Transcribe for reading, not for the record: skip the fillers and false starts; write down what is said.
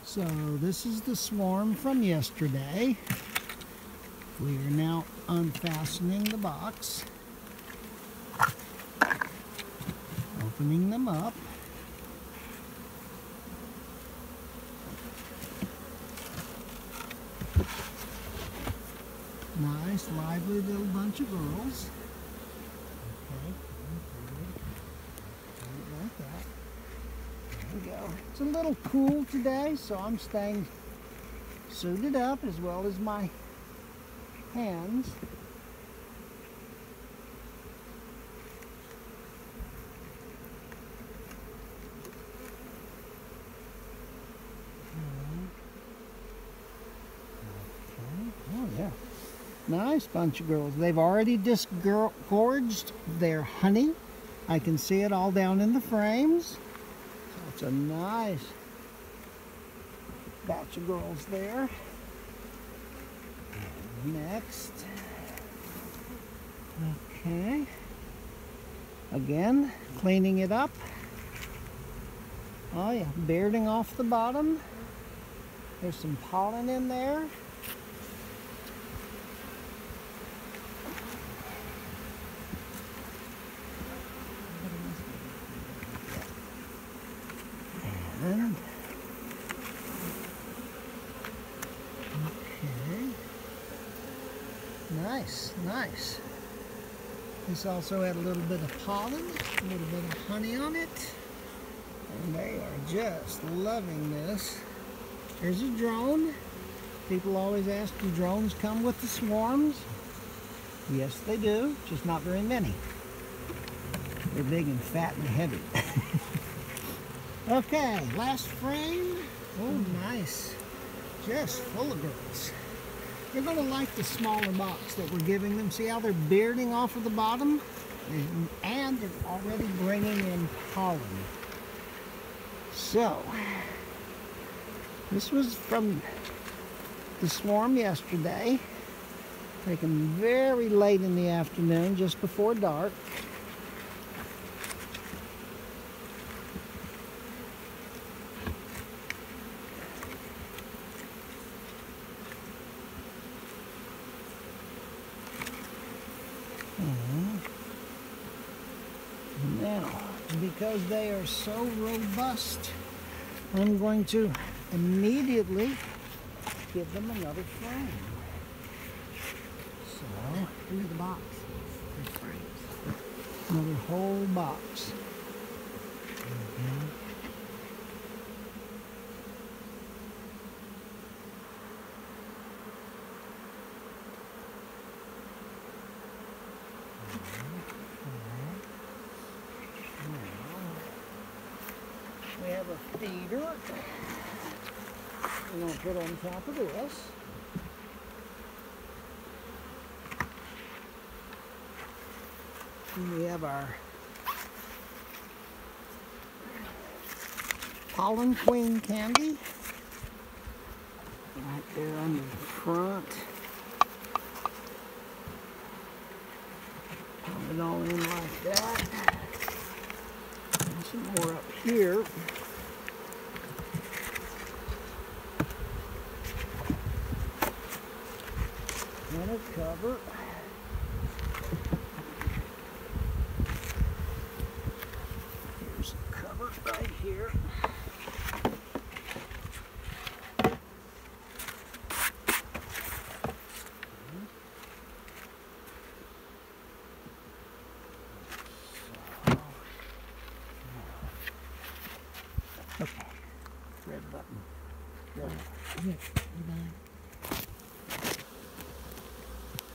So this is the swarm from yesterday. We are now unfastening the box, opening them up. Nice, lively little bunch of girls. Okay, like that. There we go. It's a little cool today, so I'm staying suited up as well as my hands. Oh yeah. Nice bunch of girls. They've already disgorged their honey. I can see it all down in the frames. So it's a nice batch of girls there. Next. Okay. Again, cleaning it up. Oh yeah, bearding off the bottom. There's some pollen in there. And okay. Nice, nice. This also had a little bit of pollen, a little bit of honey on it. And they are just loving this. Here's a drone. People always ask, do drones come with the swarms? Yes, they do, just not very many. They're big and fat and heavy. Okay, last frame. Oh, nice. Just full of girls. They're going to like the smaller box that we're giving them. See how they're bearding off of the bottom? And they're already bringing in pollen. So, this was from the swarm yesterday. Taken very late in the afternoon, just before dark. Now, because they are so robust, I'm going to immediately give them another frame. So, look at the box. Another whole box. We have a feeder we're going to put on top of this. And we have our Pollen Queen candy right there on the front. Put it all in like that. And some more up here. And a cover. Here's a cover right here. Okay. Red button. Red button. Yes, bye.